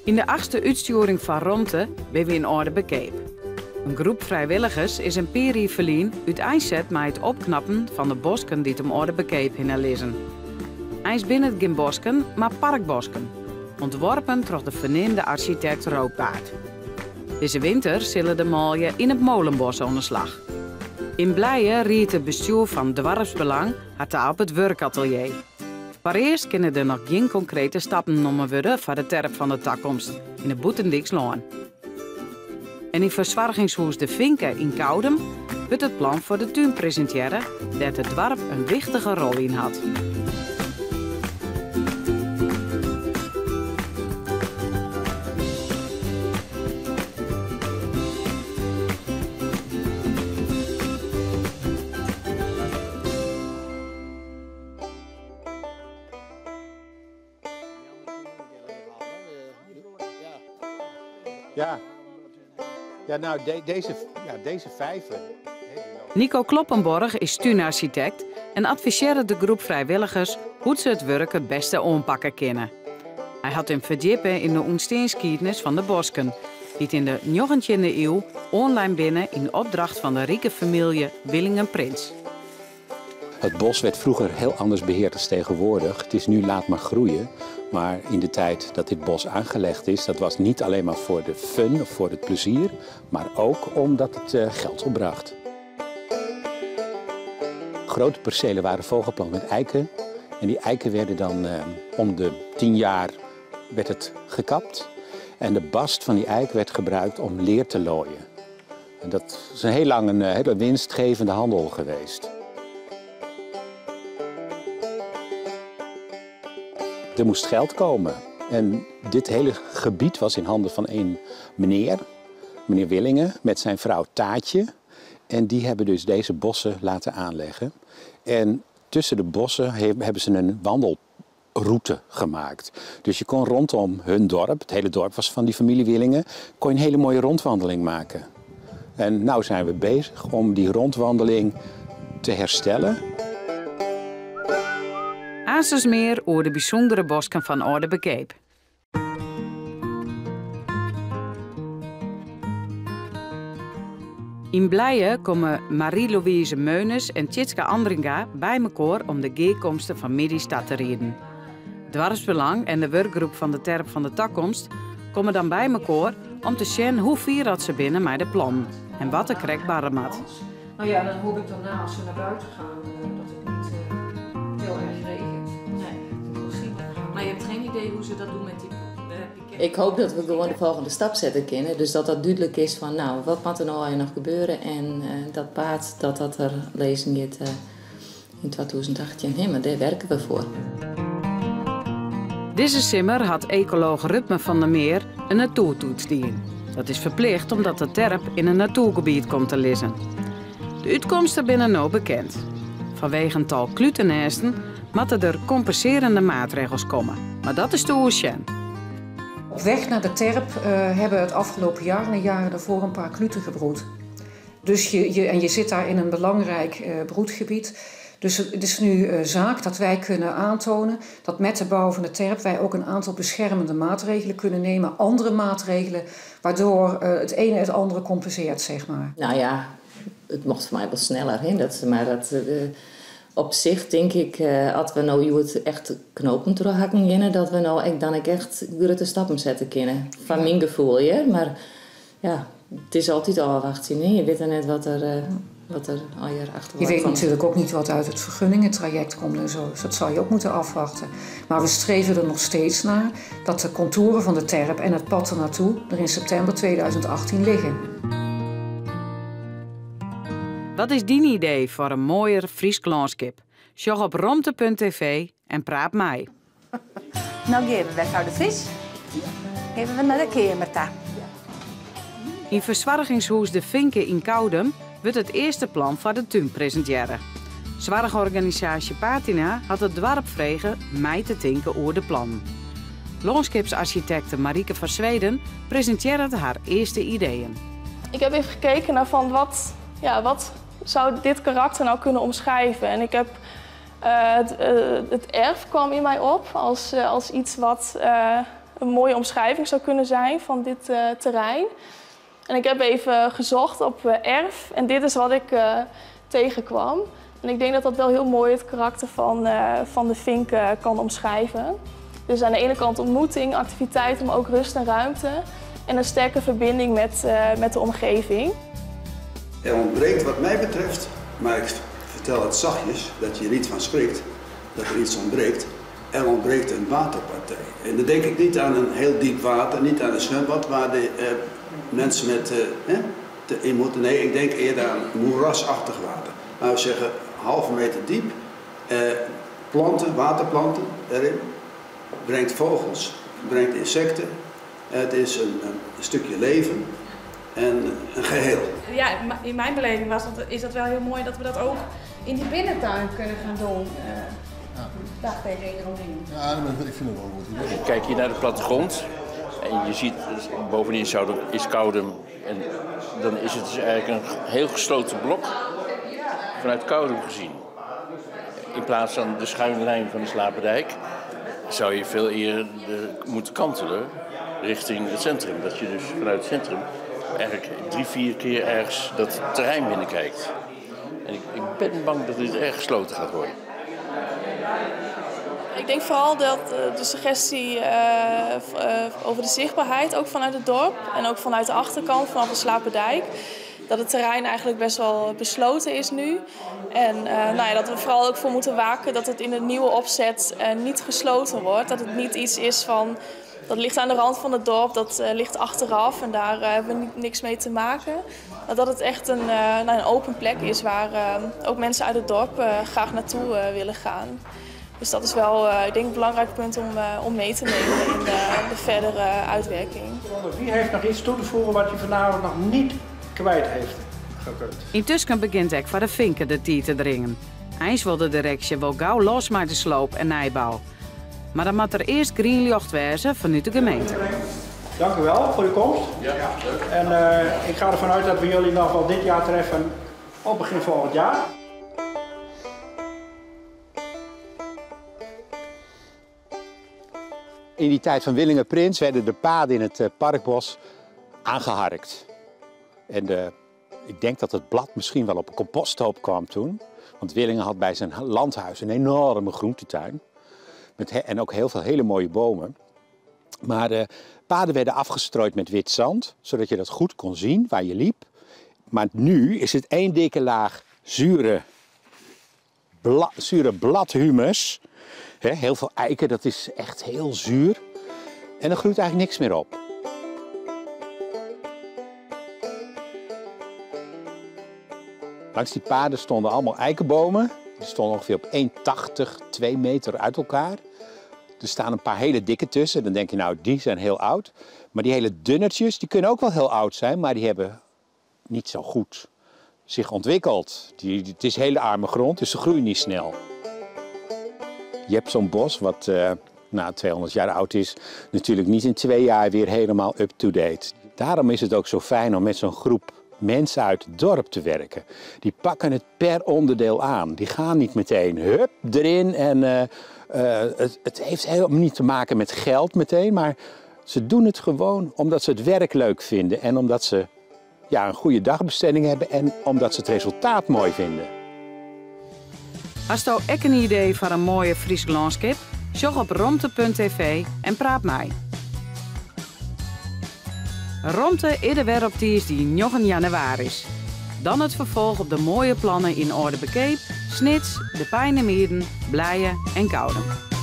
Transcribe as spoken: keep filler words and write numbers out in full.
In de achtste uitsturing van Romte ben we in Orde Bekeep. Een groep vrijwilligers is een peri verlien uit eindzet met het opknappen van de bosken die om Orde Bekeep heen lezen. Hij is binnen geen bosken, maar parkbosken. Ontworpen door de verneemde architect Roodbaard. Deze winter zullen de malje in het Molenbos aan de slag. In Blijen riet het bestuur van Dwarfsbelang het op het werkatelier. Maar eerst kunnen er nog geen concrete stappen genomen worden voor de terp van de toekomst in de Boetendikslaan. En in verzorgingshuis De Vinken in Koudem wordt het plan voor de tuin presenteren dat het dorp een wichtige rol in had. Ja, ja nou de, deze, ja, deze vijven. Nico Kloppenborg is tuinarchitect en adviseert de groep vrijwilligers hoe ze het werk het beste aanpakken kunnen. Hij had hem verdiepen in de ontstaansgeschiedenis van de bosken, die in de negentiende eeuw online binnen in opdracht van de rijke familie Willingen-Prins. Het bos werd vroeger heel anders beheerd dan tegenwoordig. Het is nu laat maar groeien. Maar in de tijd dat dit bos aangelegd is, dat was niet alleen maar voor de fun of voor het plezier, maar ook omdat het uh, geld opbracht. Grote percelen waren volgeplant met eiken. En die eiken werden dan uh, om de tien jaar werd het gekapt. En de bast van die eik werd gebruikt om leer te looien. En dat is een heel lang een hele winstgevende handel geweest. Er moest geld komen. En dit hele gebied was in handen van één meneer, meneer Willingen, met zijn vrouw Taatje. En die hebben dus deze bossen laten aanleggen. En tussen de bossen hebben ze een wandelroute gemaakt. Dus je kon rondom hun dorp, het hele dorp was van die familie Willingen, kon je een hele mooie rondwandeling maken. En nu zijn we bezig om die rondwandeling te herstellen. Aanselsmeer over de bijzondere bosken van Orde Bekeep. In Blijen komen Marie-Louise Meunes en Tjitske Andringa bij elkaar om de gekomsten van Middelstad te rieden. Dwarfsbelang en de werkgroep van de terp van de toekomst komen dan bij elkaar om te zien hoe vier ze binnen met de plannen en wat er krijgbaar mat. Nou ja, dan hoop ik daarna als we naar buiten gaan uh, dat het niet uh, heel erg regent. Nee, dat wil zien. Maar je hebt geen idee hoe ze dat doen met die uh, Ik hoop dat we gewoon de volgende stap zetten kunnen. Dus dat dat duidelijk is van nou, wat moet er nou nog gebeuren. En uh, dat paard dat dat er lezen gaat uh, in twintig achttien. Nee, maar daar werken we voor. Deze simmer had ecoloog Rutme van der Meer een natuurtoets dien. Dat is verplicht omdat de terp in een natuurgebied komt te liggen. De uitkomsten binnen nou bekend. Vanwege een tal klutenesten moeten er compenserende maatregels komen. Maar dat is te oersjen. Op weg naar de terp uh, hebben het afgelopen jaar en de jaren daarvoor een paar kluten gebroed. Dus je, je, en je zit daar in een belangrijk uh, broedgebied. Dus het is nu uh, zaak dat wij kunnen aantonen dat met de bouw van de terp wij ook een aantal beschermende maatregelen kunnen nemen. Andere maatregelen waardoor uh, het ene het andere compenseert, zeg maar. Nou ja, het mocht voor mij wel sneller, hè? Dat, maar dat, uh, op zich denk ik, uh, als we nou het echt knopen terughakken kunnen, dat we nou dan echt grote stappen zetten kunnen. Van mijn gevoel, ja. Maar ja, het is altijd al afwachten. Nee, je weet er net wat er, uh, wat er al hier achter. Je weet natuurlijk ook niet wat uit het vergunningentraject komt en zo. Dus dat zal je ook moeten afwachten. Maar we streven er nog steeds naar dat de contouren van de terp en het pad ernaartoe er in september tweeduizend achttien liggen. Wat is die idee voor een mooier Fries landschap? Sjog op romte punt tv en praat mij. Nou geven we voor de vis. Geven we naar de kamer. In verzorgingshuis De Vinken in Koudem wordt het eerste plan voor de tuin presenteren. Zorgorganisatie Patina had het dorp vregen mij te denken over de plannen. Landschapsarchitecte Marieke van Zweden presenteerde haar eerste ideeën. Ik heb even gekeken naar van wat, ja, wat zou dit karakter nou kunnen omschrijven. En ik heb, uh, het, uh, het erf kwam in mij op als, uh, als iets wat uh, een mooie omschrijving zou kunnen zijn van dit uh, terrein. En ik heb even gezocht op uh, erf en dit is wat ik uh, tegenkwam. En ik denk dat dat wel heel mooi het karakter van, uh, van de vink uh, kan omschrijven. Dus aan de ene kant ontmoeting, activiteit, maar ook rust en ruimte. En een sterke verbinding met, uh, met de omgeving. Er ontbreekt wat mij betreft, maar ik vertel het zachtjes, dat je er niet van spreekt, dat er iets ontbreekt. Er ontbreekt een waterpartij. En dan denk ik niet aan een heel diep water, niet aan een zwembad waar de uh, mensen met uh, eh, te in moeten. Nee, ik denk eerder aan moerasachtig water. Nou, we zeggen halve meter diep, uh, planten, waterplanten erin, brengt vogels, brengt insecten. Uh, het is een, een stukje leven en een geheel. Ja, in mijn beleving was dat, is dat wel heel mooi dat we dat ook in die binnentuin kunnen gaan doen. Uh, ja. Dagtekeningen omheen. Ja, ik vind het wel een goed idee. Kijk hier naar de plattegrond en je ziet bovenin is Koudem en dan is het dus eigenlijk een heel gesloten blok vanuit Koudem gezien. In plaats van de schuine lijn van de Slaperdijk zou je veel eerder moeten kantelen richting het centrum. Dat je dus vanuit het centrum eigenlijk drie, vier keer ergens dat terrein binnenkijkt. En ik, ik ben bang dat dit erg gesloten gaat worden. Ik denk vooral dat de suggestie uh, uh, over de zichtbaarheid, ook vanuit het dorp en ook vanuit de achterkant, vanaf de Slaperdijk, dat het terrein eigenlijk best wel besloten is nu. En uh, nou ja, dat we vooral ook voor moeten waken dat het in de nieuwe opzet uh, niet gesloten wordt. Dat het niet iets is van, dat ligt aan de rand van het dorp, dat uh, ligt achteraf en daar uh, hebben we ni niks mee te maken. Maar dat het echt een, uh, nou, een open plek is waar uh, ook mensen uit het dorp uh, graag naartoe uh, willen gaan. Dus dat is wel, uh, ik denk, een belangrijk punt om, uh, om mee te nemen in de, de verdere uh, uitwerking. Wie heeft nog iets toe te voegen wat hij vanavond nog niet kwijt heeft gekund? Intussen begint ook voor de vinken de tijd te dringen. Eens wil de directie wel gauw los met de sloop en nijbouw. Maar dan moet er eerst greenlicht wezen vanuit de gemeente. Dank u wel voor uw komst. Ja, leuk. En uh, ik ga ervan uit dat we jullie nog wel dit jaar treffen op begin volgend jaar. In die tijd van Willingenprins werden de paden in het parkbos aangeharkt. En de, ik denk dat het blad misschien wel op een composthoop kwam toen. Want Willingen had bij zijn landhuis een enorme groentetuin. Met he, en ook heel veel hele mooie bomen. Maar de paden werden afgestrooid met wit zand, zodat je dat goed kon zien waar je liep. Maar nu is het één dikke laag zure, bla, zure bladhumus. He, heel veel eiken, dat is echt heel zuur. En er groeit eigenlijk niks meer op. Langs die paden stonden allemaal eikenbomen. Die stonden ongeveer op één komma tachtig, twee meter uit elkaar. Er staan een paar hele dikke tussen. Dan denk je, nou, die zijn heel oud. Maar die hele dunnertjes, die kunnen ook wel heel oud zijn. Maar die hebben niet zo goed zich ontwikkeld. Die, het is hele arme grond, dus ze groeien niet snel. Je hebt zo'n bos wat uh, nou, tweehonderd jaar oud is, natuurlijk niet in twee jaar weer helemaal up-to-date. Daarom is het ook zo fijn om met zo'n groep mensen uit het dorp te werken. Die pakken het per onderdeel aan. Die gaan niet meteen hup erin. En uh, uh, het, het heeft helemaal niet te maken met geld meteen, maar ze doen het gewoon omdat ze het werk leuk vinden en omdat ze ja, een goede dagbesteding hebben en omdat ze het resultaat mooi vinden. Als je ook een idee voor een mooie Fries landschap, zoek op romte punt tv en praat mij. Romte is weer op dinsdag negen januari. Dan het vervolg op de mooie plannen in Orde Bekeep, Snits, de Pijnemieren, Blijen en Koudem.